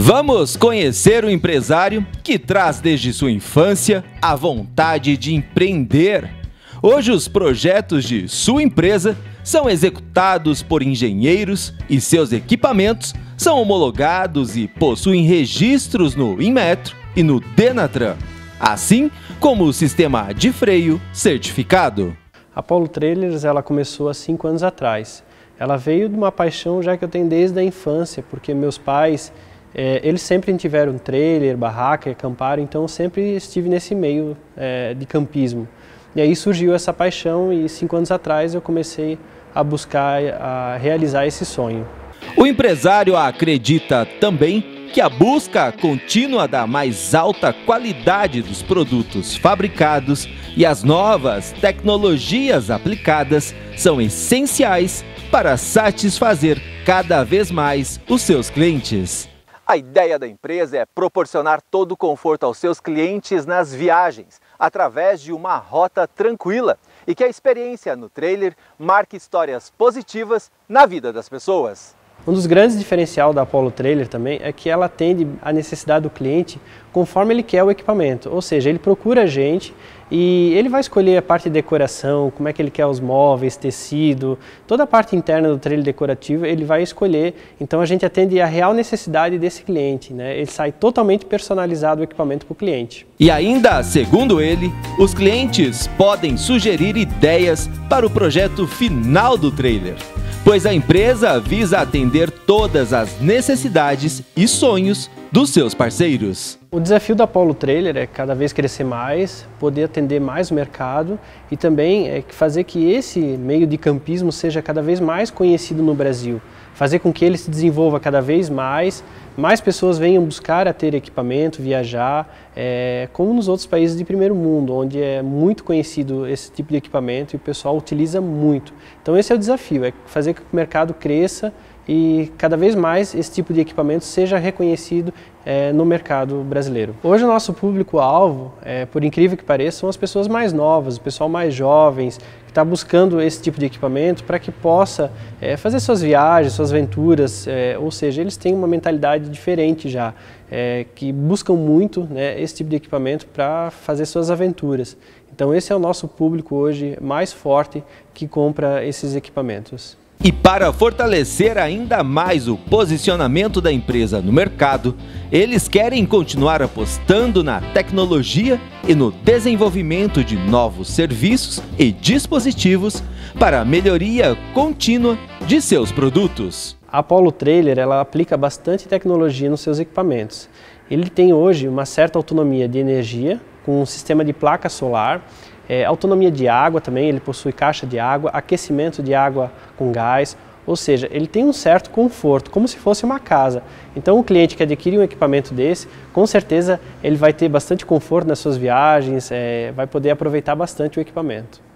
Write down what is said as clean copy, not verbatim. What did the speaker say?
Vamos conhecer o empresário que traz desde sua infância a vontade de empreender. Hoje os projetos de sua empresa são executados por engenheiros e seus equipamentos são homologados e possuem registros no Inmetro e no Denatran, assim como o sistema de freio certificado. A Polo Trailers ela começou há 5 anos atrás. Ela veio de uma paixão já que eu tenho desde a infância, porque meus pais eles sempre tiveram trailer, barraca e acamparam, então eu sempre estive nesse meio de campismo. E aí surgiu essa paixão e 5 anos atrás eu comecei a buscar a realizar esse sonho. O empresário acredita também que a busca contínua da mais alta qualidade dos produtos fabricados e as novas tecnologias aplicadas são essenciais para satisfazer cada vez mais os seus clientes. A ideia da empresa é proporcionar todo o conforto aos seus clientes nas viagens, através de uma rota tranquila e que a experiência no trailer marque histórias positivas na vida das pessoas. Um dos grandes diferenciais da Polo Trailer também é que ela atende a necessidade do cliente conforme ele quer o equipamento, ou seja, ele procura a gente e ele vai escolher a parte de decoração, como é que ele quer os móveis, tecido, toda a parte interna do trailer decorativo ele vai escolher, então a gente atende a real necessidade desse cliente, né? Ele sai totalmente personalizado o equipamento para o cliente. E ainda, segundo ele, os clientes podem sugerir ideias para o projeto final do trailer, pois a empresa visa atender todas as necessidades e sonhos dos seus parceiros. O desafio da Polo Trailer é cada vez crescer mais, poder atender mais o mercado e também fazer que esse meio de campismo seja cada vez mais conhecido no Brasil, fazer com que ele se desenvolva cada vez mais pessoas venham buscar a ter equipamento, viajar, como nos outros países de primeiro mundo, onde é muito conhecido esse tipo de equipamento e o pessoal utiliza muito. Então esse é o desafio, é fazer com que o mercado cresça e cada vez mais esse tipo de equipamento seja reconhecido no mercado brasileiro. Hoje o nosso público-alvo, por incrível que pareça, são as pessoas mais novas, o pessoal mais jovens, que está buscando esse tipo de equipamento para que possa fazer suas viagens, suas aventuras, ou seja, eles têm uma mentalidade diferente já, que buscam muito, né, esse tipo de equipamento para fazer suas aventuras. Então esse é o nosso público hoje mais forte que compra esses equipamentos. E para fortalecer ainda mais o posicionamento da empresa no mercado, eles querem continuar apostando na tecnologia e no desenvolvimento de novos serviços e dispositivos para a melhoria contínua de seus produtos. A Polo Trailer ela aplica bastante tecnologia nos seus equipamentos. Ele tem hoje uma certa autonomia de energia, com um sistema de placa solar, autonomia de água também, ele possui caixa de água, aquecimento de água com gás, ou seja, ele tem um certo conforto, como se fosse uma casa. Então o cliente que adquire um equipamento desse, com certeza ele vai ter bastante conforto nas suas viagens, vai poder aproveitar bastante o equipamento.